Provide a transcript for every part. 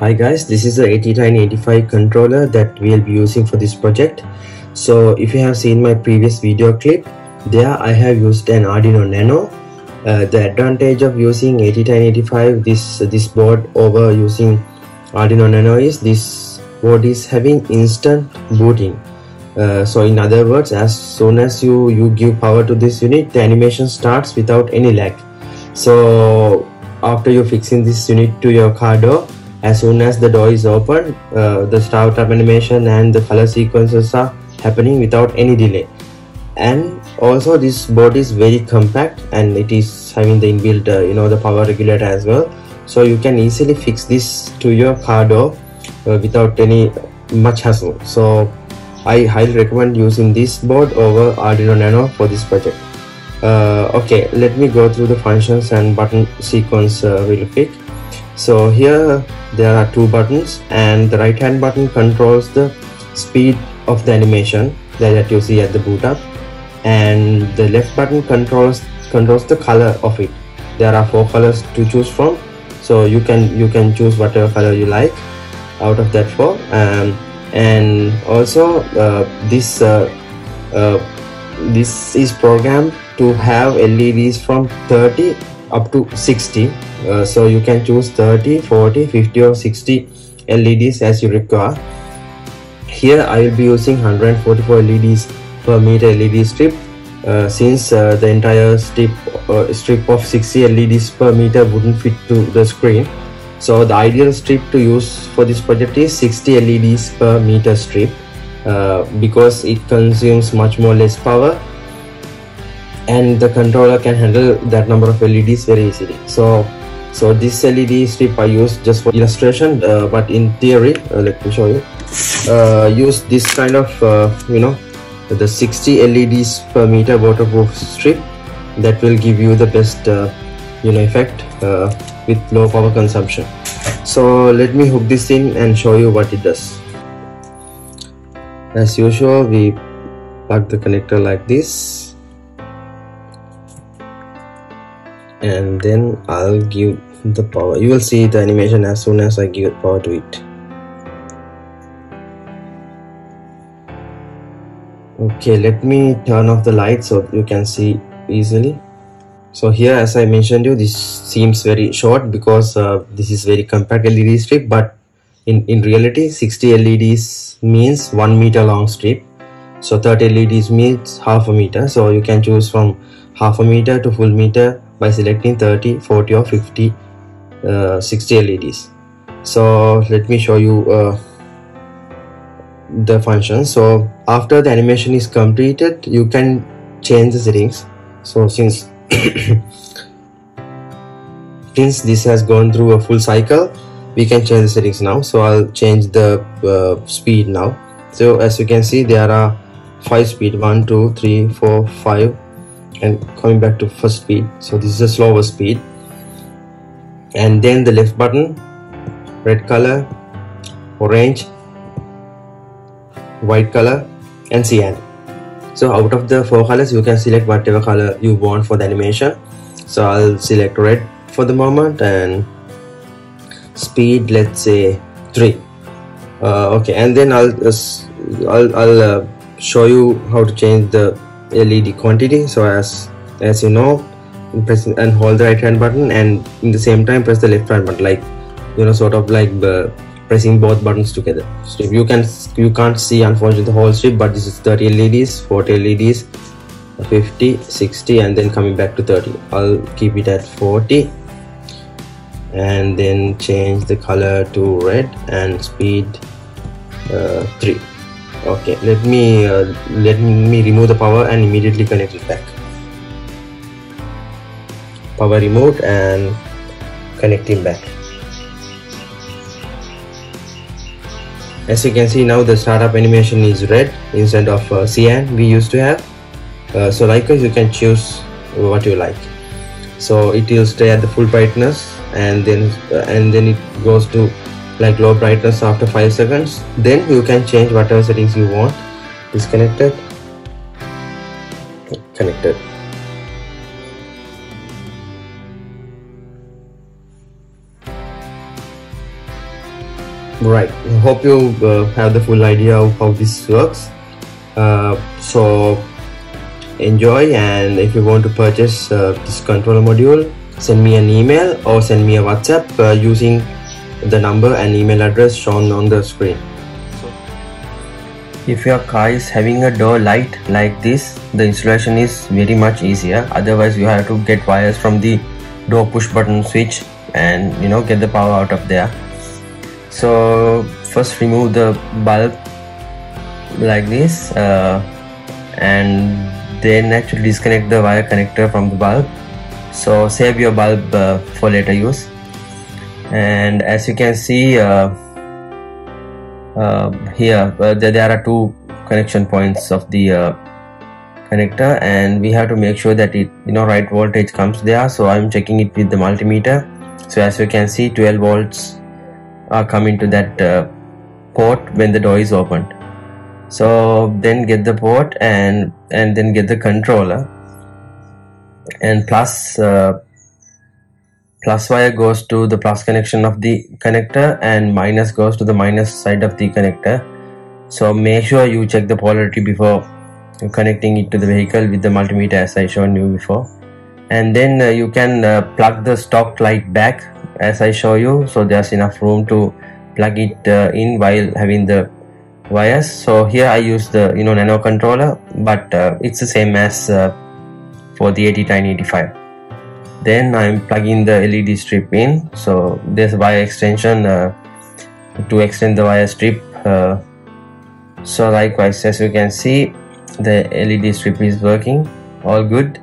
Hi guys, this is the 8985 controller that we'll be using for this project. So if you have seen my previous video clip, there I have used an Arduino Nano. The advantage of using 8985 this board over using Arduino Nano is this board is having instant booting. So in other words, as soon as you give power to this unit, the animation starts without any lag. So after you fixing this unit to your car door, as soon as the door is open, the startup animation and the color sequences are happening without any delay. And also this board is very compact and it is having the inbuilt the power regulator as well, so you can easily fix this to your car door without any much hassle. So I highly recommend using this board over Arduino Nano for this project. Okay, let me go through the functions and button sequence really quick. So here there are two buttons, and the right hand button controls the speed of the animation that you see at the boot up, and the left button controls the color of it. There are 4 colors to choose from, so you can choose whatever color you like out of that 4. And also this is programmed to have LEDs from 30 up to 60, so you can choose 30, 40, 50 or 60 LEDs as you require. Here I will be using 144 LEDs per meter LED strip, since the entire strip of 60 LEDs per meter wouldn't fit to the screen. So the ideal strip to use for this project is 60 LEDs per meter strip, because it consumes much more less power and the controller can handle that number of LEDs very easily. So this LED strip I use just for illustration, but in theory, let me show you, use this kind of the 60 LEDs per meter waterproof strip that will give you the best effect with low power consumption. So let me hook this in and show you what it does. As usual, we plug the connector like this, and then I'll give the power. You will see the animation as soon as I give power to it. Okay, let me turn off the light so you can see easily. So here, as I mentioned you, this seems very short because this is very compact LED strip, but in reality 60 LEDs means 1 meter long strip, so 30 LEDs means half a meter. So you can choose from half a meter to full meter by selecting 30, 40 or 50 60 LEDs. So let me show you the function. So after the animation is completed, you can change the settings. So since this has gone through a full cycle, we can change the settings now. So I'll change the speed now. So as you can see, there are 5 speed, 1, 2, 3, 4, 5, and coming back to first speed. So this is a slower speed. And then the left button, red color, orange, white color and cyan. So out of the 4 colors, you can select whatever color you want for the animation. So I'll select red for the moment, and speed, let's say 3. Okay, and then I'll show you how to change the LED quantity. So as you know, press and hold the right hand button, and in the same time press the left hand button, like sort of like pressing both buttons together. So you can't see unfortunately the whole strip, but this is 30 LEDs, 40 LEDs, 50, 60, and then coming back to 30. I'll keep it at 40 and then change the color to red and speed 3. Okay, let me remove the power and immediately connect it back. Power removed and connecting back. As you can see now, the startup animation is red instead of cyan we used to have. So likewise, you can choose what you like. So it will stay at the full brightness, and then it goes to like low brightness after 5 seconds. Then you can change whatever settings you want. Disconnected, connected. Right, hope you have the full idea of how this works. So enjoy, and if you want to purchase this controller module, send me an email or send me a WhatsApp using the number and email address shown on the screen. If your car is having a door light like this, the installation is very much easier. Otherwise you have to get wires from the door push button switch and get the power out of there. So first remove the bulb like this and then actually disconnect the wire connector from the bulb. So save your bulb for later use. And as you can see here, there are two connection points of the connector, and we have to make sure that it right voltage comes there. So I'm checking it with the multimeter. So as you can see, 12 volts are coming to that port when the door is opened. So then get the port and then get the controller, and plus wire goes to the plus connection of the connector and minus goes to the minus side of the connector. So make sure you check the polarity before connecting it to the vehicle with the multimeter, as I shown you before. And then you can plug the stock light back as I show you, so there's enough room to plug it in while having the wires. So here I use the nano controller, but it's the same as for the 801085. Then I'm plugging the LED strip in. So there's a wire extension to extend the wire strip. So likewise, as you can see, the LED strip is working all good.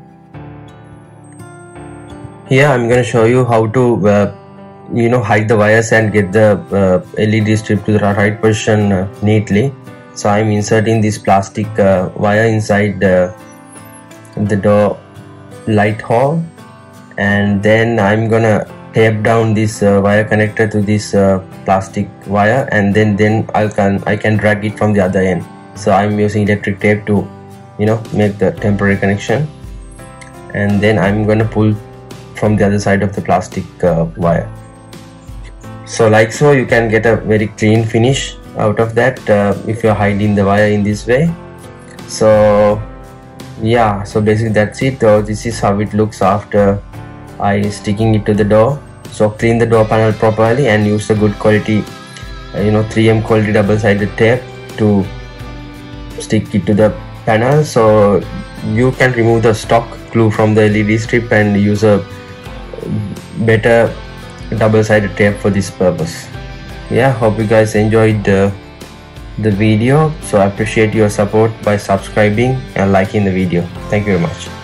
Here I'm going to show you how to hide the wires and get the LED strip to the right position neatly. So I'm inserting this plastic wire inside the door light hole, and then I'm gonna tape down this wire connector to this plastic wire, and then I can drag it from the other end. So I'm using electric tape to make the temporary connection, and then I'm gonna pull from the other side of the plastic wire. So like so, you can get a very clean finish out of that if you're hiding the wire in this way. So yeah, so basically that's it. This is how it looks after I sticking it to the door. So clean the door panel properly and use the good quality 3M quality double-sided tape to stick it to the panel. So you can remove the stock glue from the LED strip and use a better double-sided tape for this purpose. Yeah, hope you guys enjoyed the video. So I appreciate your support by subscribing and liking the video. Thank you very much.